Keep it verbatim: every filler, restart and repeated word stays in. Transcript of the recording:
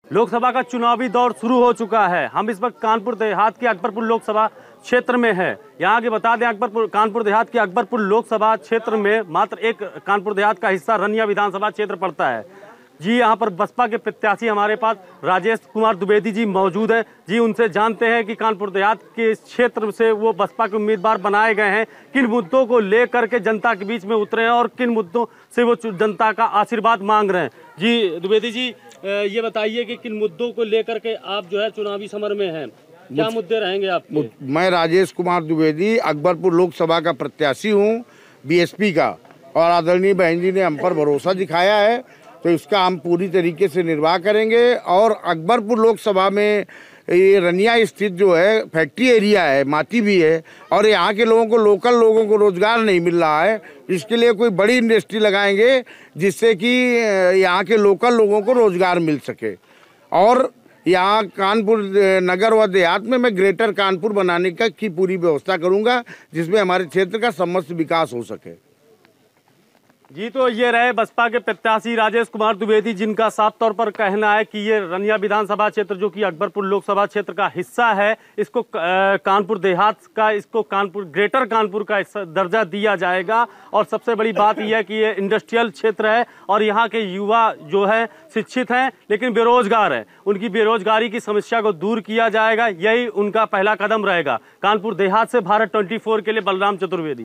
लोकसभा का चुनावी दौर शुरू हो चुका है। हम इस वक्त कानपुर देहात के अकबरपुर लोकसभा क्षेत्र में है। यहाँ के बता दें, अकबरपुर कानपुर देहात के अकबरपुर लोकसभा क्षेत्र में मात्र एक कानपुर देहात का हिस्सा रनिया विधानसभा क्षेत्र पड़ता है। जी, यहाँ पर बसपा के प्रत्याशी हमारे पास राजेश कुमार द्विवेदी जी मौजूद हैं। जी, उनसे जानते हैं कि कानपुर देहात के क्षेत्र से वो बसपा के उम्मीदवार बनाए गए हैं, किन मुद्दों को लेकर के जनता के बीच में उतरे हैं और किन मुद्दों से वो जनता का आशीर्वाद मांग रहे हैं। जी द्विवेदी जी, ये बताइए कि किन मुद्दों को लेकर के आप जो है चुनावी समर में हैं, क्या मुद्दे रहेंगे आपके? मैं राजेश कुमार द्विवेदी अकबरपुर लोकसभा का प्रत्याशी हूँ, बीएसपी का, और आदरणीय बहन जी ने हम पर भरोसा दिखाया है तो इसका हम पूरी तरीके से निर्वाह करेंगे। और अकबरपुर लोकसभा में ये रनिया स्थित जो है फैक्ट्री एरिया है, माटी भी है, और यहाँ के लोगों को, लोकल लोगों को रोजगार नहीं मिल रहा है। इसके लिए कोई बड़ी इंडस्ट्री लगाएंगे जिससे कि यहाँ के लोकल लोगों को रोजगार मिल सके। और यहाँ कानपुर नगर व देहात में मैं ग्रेटर कानपुर बनाने का की पूरी व्यवस्था करूँगा जिसमें हमारे क्षेत्र का समस्त विकास हो सके। जी, तो ये रहे बसपा के प्रत्याशी राजेश कुमार द्विवेदी, जिनका साफ तौर पर कहना है कि ये रनिया विधानसभा क्षेत्र जो कि अकबरपुर लोकसभा क्षेत्र का हिस्सा है, इसको कानपुर देहात का, इसको कानपुर ग्रेटर कानपुर का दर्जा दिया जाएगा। और सबसे बड़ी बात यह है कि ये इंडस्ट्रियल क्षेत्र है और यहाँ के युवा जो है शिक्षित हैं लेकिन बेरोजगार है। उनकी बेरोजगारी की समस्या को दूर किया जाएगा, यही उनका पहला कदम रहेगा। कानपुर देहात से भारत ट्वेंटी फोर के लिए बलराम चतुर्वेदी।